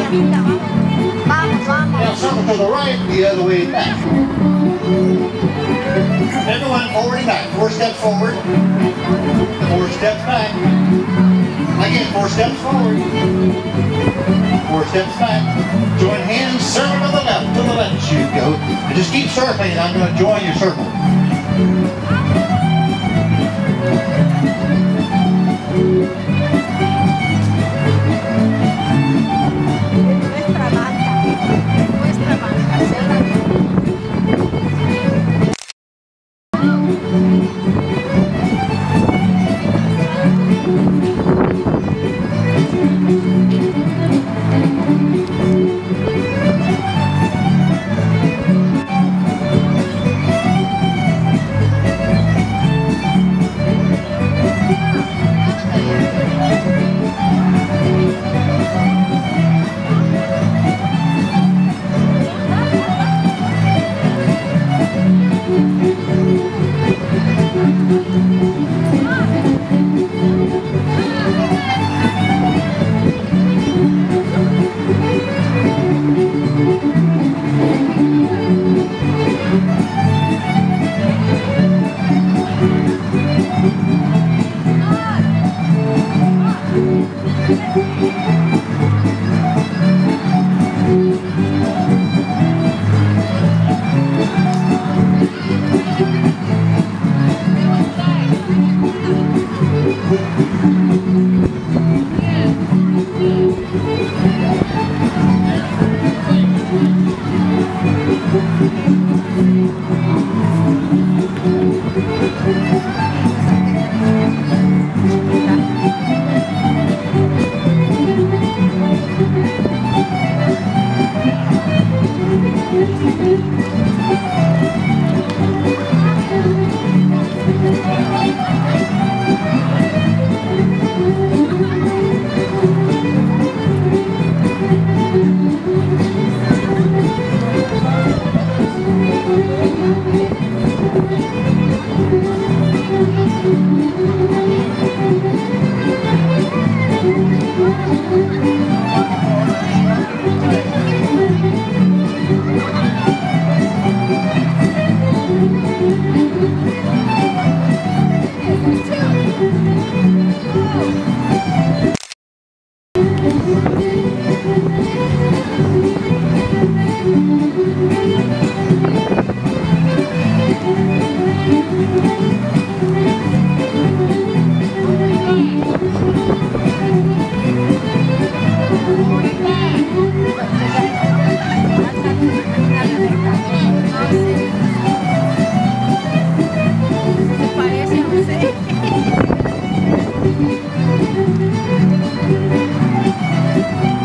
Now circle to the right, the other way back. Everyone forward and back. 4 steps forward, 4 steps back. Again, 4 steps forward, 4 steps back. Join hands, circle to the left as you go. And just keep circling and I'm going to join your circle.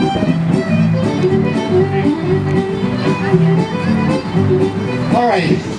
All right.